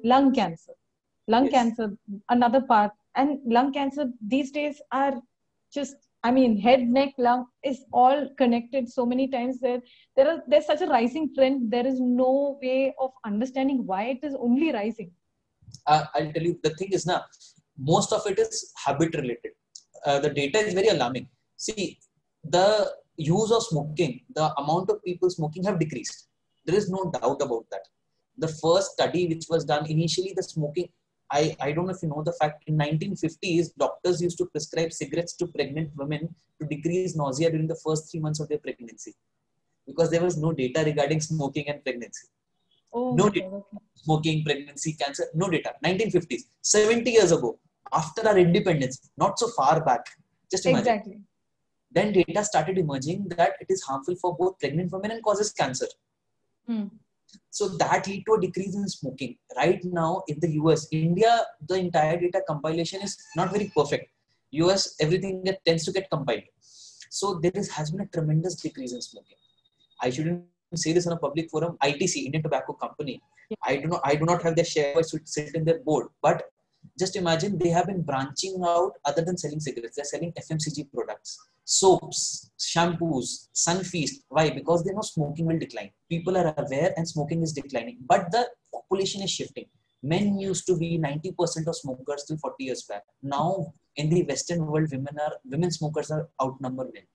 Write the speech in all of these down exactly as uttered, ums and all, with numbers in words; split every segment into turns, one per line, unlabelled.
lung cancer. Lung
Yes.
cancer, another part. And lung cancer these days are just, I mean, head, neck, lung is all connected so many times. There, there are, there's such a rising trend. There is no way of understanding why it is only rising.
Uh, I'll tell you, the thing is now, most of it is habit related. Uh, the data is very alarming. See, the use of smoking, the amount of people smoking have decreased. There is no doubt about that. The first study which was done initially, the smoking, I, I don't know if you know the fact, in nineteen fifties, doctors used to prescribe cigarettes to pregnant women to decrease nausea during the first three months of their pregnancy, because there was no data regarding smoking and pregnancy.
Oh
No
my
data.
God. Okay.
Smoking, pregnancy, cancer, no data. nineteen fifties, seventy years ago, after our independence, not so far back. Just imagine.
Exactly.
Then data started emerging that it is harmful for both pregnant women and causes cancer.
Hmm.
So that lead to a decrease in smoking. Right now in the U S, India, the entire data compilation is not very perfect. U S, everything that tends to get compiled. So there is, has been a tremendous decrease in smoking. I shouldn't say this on a public forum. I T C, Indian Tobacco Company,
Yeah.
I do not, I do not have their share. I should sit in their board. But just imagine, they have been branching out. Other than selling cigarettes, they're selling F M C G products, soaps, shampoos, Sunfeast. Why? Because they know smoking will decline. People are aware and smoking is declining. But the population is shifting. Men used to be ninety percent of smokers till forty years back. Now in the Western world, women are women smokers are outnumbered men.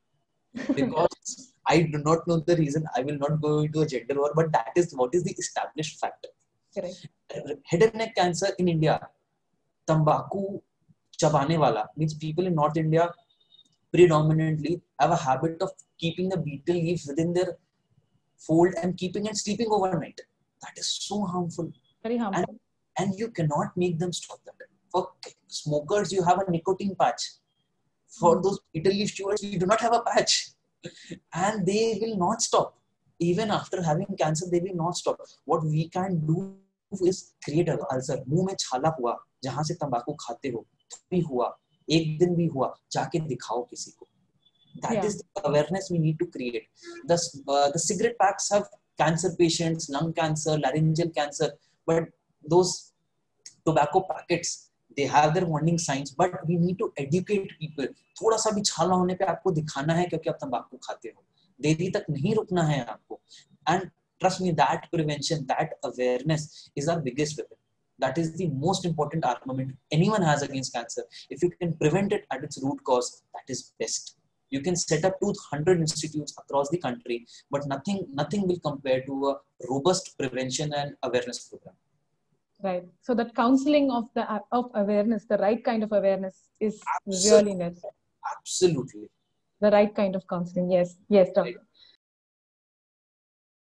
Because I do not know the reason. I will not go into a gender war, but that is what is the established fact.
Correct.
Head and neck cancer in India, tambaku chabane wala means people in North India predominantly have a habit of keeping the betel leaf within their fold and keeping it sleeping overnight. That is so harmful.
Very
And,
harmful.
and you cannot make them stop that. For smokers, you have a nicotine patch. For
Hmm.
those betel leaf chewers, you do not have a patch. And they will not stop. Even after having cancer, they will not stop. What we can do is create a ulcer. मुंह में छाला हुआ, जहां से तंबाकू खाते हो, भी हुआ, एक दिन भी हुआ, जाके दिखाओ किसी को. That
Yeah.
is the awareness we need to create. The, uh, the cigarette packs have cancer patients, lung cancer, laryngeal cancer, but those tobacco packets, they have their warning signs, but we need to educate people. थोड़ा सा भी छाला होने पे आपको दिखाना है क्योंकि आप तंबाकू खाते हो. देरी तक नहीं रुकना है आपको. And trust me, that prevention, that awareness is our biggest weapon. That is the most important armament anyone has against cancer. If you can prevent it at its root cause, that is best. You can set up two hundred institutes across the country, but nothing, nothing will compare to a robust prevention and awareness program.
Right. So that counseling of the of awareness, the right kind of awareness is
Absolutely.
really necessary.
Absolutely.
The right kind of counseling. Yes. Yes, doctor.